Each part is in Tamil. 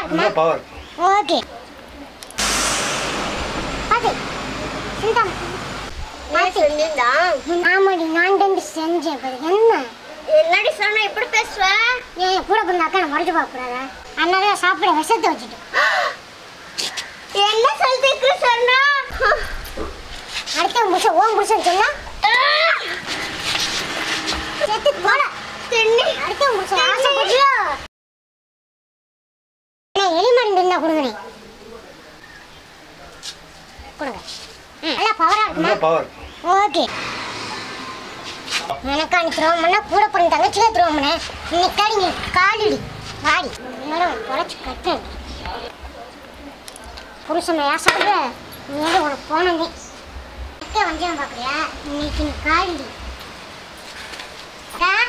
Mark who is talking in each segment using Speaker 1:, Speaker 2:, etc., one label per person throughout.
Speaker 1: No power.
Speaker 2: Okay. Pati. Sintam. Pati. ஆமாடி நான் தான் செஞ்சேன். என்ன?
Speaker 3: என்னடி சொன்னா இப்படி பேசுவ?
Speaker 2: ஏன் கூட பிறந்த அக்கா மறைச்சு பார்க்கக்கூடாதா? அதனால சாப்பிட விஷத்தை வச்சுட்டேன்.
Speaker 3: என்ன சொல்லிட்டு சொன்னா?
Speaker 2: அடுத்த புருஷன் ஓம் புருஷன் சொன்னா? செத்து போல.
Speaker 3: தின்னி.
Speaker 2: அடுத்த புருஷன் ஆசைப்பட்டியோ? எலி மருந்து இருந்தா கொடுங்கண்ணே. கொடுங்க. நல்லா பவரா இருக்குமா?
Speaker 1: பவர்.
Speaker 2: ஓகே. எனக்கா நீ த்ரோம் பண்ணா கூட பிறந்த தங்கச்சியே த்ரோம் பண்ண. இன்னைக்காடி நீ காலிடி வாடி. மேடம் தொலைச்சு கட்டு. புருஷனை ஆசைப்படுற நீ உனக்கு போனதே. அக்கா வஞ்சம் பார்க்குறியா? இன்னைக்கு நீ காலிடி. அக்கா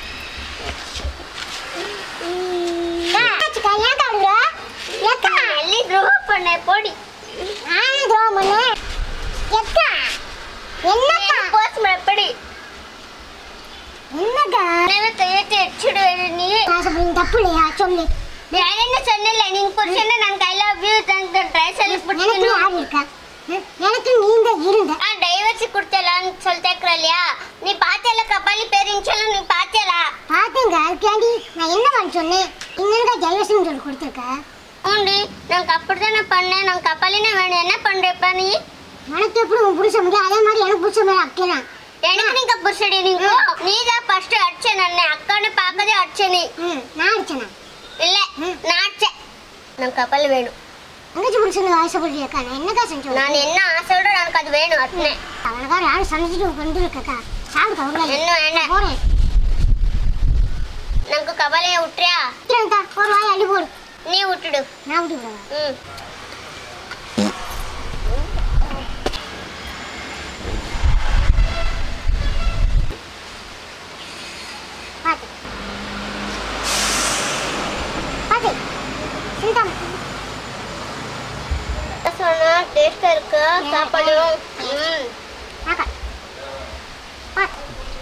Speaker 2: ஏன் காடுறா? ஏக்கா
Speaker 3: எல்லி துரோகம் பண்ண போடி.
Speaker 2: நானே துரோகம் பண்ணேன். ஏக்கா என்னக்கா
Speaker 3: போஸ் மப்படி.
Speaker 2: என்னக்கா
Speaker 3: நான் தேய்த்து எச்சிடுவே நீ.
Speaker 2: ஆசைப்படுற தப்பு இல்லையா சொல்லு.
Speaker 3: நான் என்ன சொன்னல நீங்க புருஷனை நான் ஐ லவ் யூ தங்க ட்ரைசல்
Speaker 2: எனக்கு
Speaker 3: புடிச்சு
Speaker 2: யார் இருக்கா? எனக்கு நீங்க இருந்த
Speaker 3: டைவர்ஸ் கொடுத்தலான்னு சொல்லிட்டேக்கற இல்லையா? நீ பாத்தேல கபாலி பேரின்னு சொல்லு. நீ பாத்தேல?
Speaker 2: பாத்தேங்க. அதுக்காண்டி நான் என்ன பண்ண சொன்னேன்? இன்னொரு டைவர்ஸ்னு சொல்லி கொடுத்துருக்க.
Speaker 3: உண்டி நான் அப்படிதானே பண்ணேன். நான் கபாலினே வேணும். என்ன பண்றப்ப நீ?
Speaker 2: உனக்கு எப்படி உன் புருஷ முடியும் அதே மாதிரி எனக்கு புருஷ மேல அக்கேனா?
Speaker 3: எனக்கு நீங்க புருஷடி நீங்க. நீ தான் ஃபர்ஸ்ட் அடிச்ச நன்னே. அக்கானே பார்க்கதே அடிச்ச நீ.
Speaker 2: நான் அடிச்சேனா?
Speaker 3: இல்ல நான் அடிச்சேன். நான் கபாலி வேணும்.
Speaker 2: தங்கச்சி புருஷனுக்கு ஆசைப்படுறியாக்கா? நான் என்னக்கா செஞ்சேன்?
Speaker 3: நான் என்ன ஆசையோட எனக்கு அது வேணும் அட்னே.
Speaker 2: அவனுக்கா யாரும் சமைச்சிட்டு கொண்டு இருக்கக்கா. சாப்பிட்டு கவலை
Speaker 3: என்ன வேண்டாம்.
Speaker 2: போறேன்.
Speaker 3: நமக்கு கபாலியை விட்டுறியா?
Speaker 2: ஒரு வாய் அள்ளி போடு.
Speaker 3: நீ விட்டுடு.
Speaker 2: நான் விட்டு போடுவேன். பாத்து பாத்து சிந்தாம்
Speaker 3: சொன்னா டேஸ்டா இருக்கு சாப்பாடு.
Speaker 2: ஆக்கா பாத்து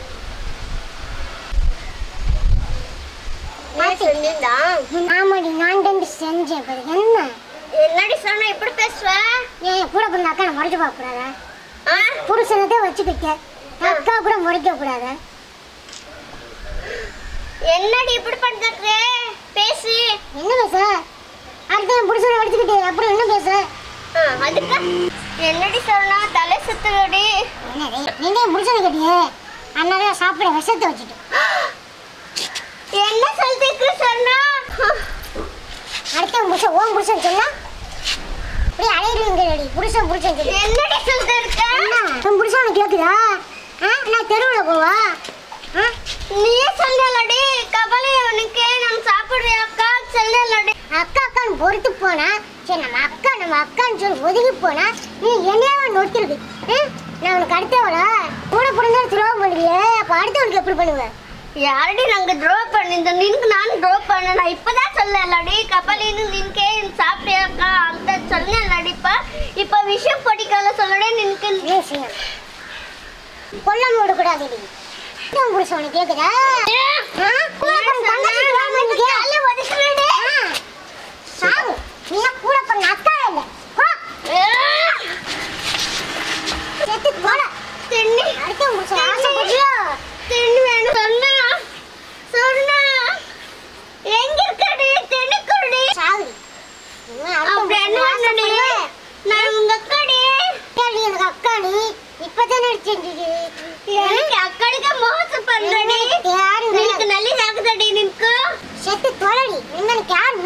Speaker 2: ஆமாடி நான் தான் செஞ்சேன். என்ன?
Speaker 3: என்னடி சொன்னா இப்படி பேசுவ?
Speaker 2: ஏன் கூட பிறந்த அக்கா மறைச்சு பார்க்கக்கூடாதா? புருஷனத்தை வச்சுக்கிட்ட அக்கா கூட முறைக்க கூடாது.
Speaker 3: என்னடி இப்படி பண்றே? பேசி
Speaker 2: என்ன பேச? அடுத்த புருஷனை வச்சுக்கிட்டு அப்புறம் என்ன பேச?
Speaker 3: அதுக்கு என்னடி சொன்னா தலை சுத்துடி.
Speaker 2: நீங்க புருஷனை கேட்டியே அதனால சாப்பிட விஷத்தை வச்சுட்டு.
Speaker 3: என்ன சொல்லிட்டு சொன்னா?
Speaker 2: அடுத்த புருஷன் ஓம் புருஷன் சொன்னா அப்படியே அலையிறீங்கடி. புருஷன் புருஷன் சொல்லி
Speaker 3: என்னடி சொல்லிட்டு இருக்க?
Speaker 2: உன் புருஷனை கேட்குதா? நான் தெருவில் போவா?
Speaker 3: நீயே சொல்லலடி கபாலி அவனுக்கு நான் சாப்பிடுறேன் அக்கா சொல்லலடி.
Speaker 2: அக்கா அக்கான்னு பொறுத்து போனா சரி நம்ம அக்கான்னு சொல்லி ஒதுங்கி போனா நீ என்னையாவ நொட்டிருக்கு. நான் உனக்கு அடுத்தவளா? கூட பிறந்தா துரோகம் பண்ணுவியே. அப்போ அடுத்தவனுக்கு எப்படி பண்ணுவேன்?
Speaker 3: யாரடி நாங்க ட்ரோ பண்ணிருந்தோம்? நினக்கு நான் ட்ரோ பண்ண. நான் இப்பதான் சொல்லலடி கபாலின்னு நினக்கே சாப்பிட்டியாக்கா அந்த சொன்னலடி. இப்ப விஷயம் படிக்கல சொல்லடே நினக்கு
Speaker 2: விஷயம் கொல்லாம விடக்கூடாது. புருஷன் உனக்கு கேட்குதா? சாவு நீ கூட பண்ண அக்கா இல்லை செத்து போல.
Speaker 3: தென்னி
Speaker 2: அடுத்த புருஷன் ஆசைப்பட்டியோ?
Speaker 3: தென்னி வேணும் சொன்னா சொன்னா எங்க இருக்கடி தென்னி குடி
Speaker 2: சாவு.
Speaker 3: அப்படி என்ன பண்ணடி? நான் உங்க அக்காடி.
Speaker 2: எனக்கு அக்கா நீ இப்பதானே செஞ்சது.
Speaker 3: எனக்கு அக்காடிக்கு மோசம் பண்றடி. எனக்கு நல்லி சாக்குதடி நினக்கு.
Speaker 2: செத்து தொலைடி. எனக்கு யார்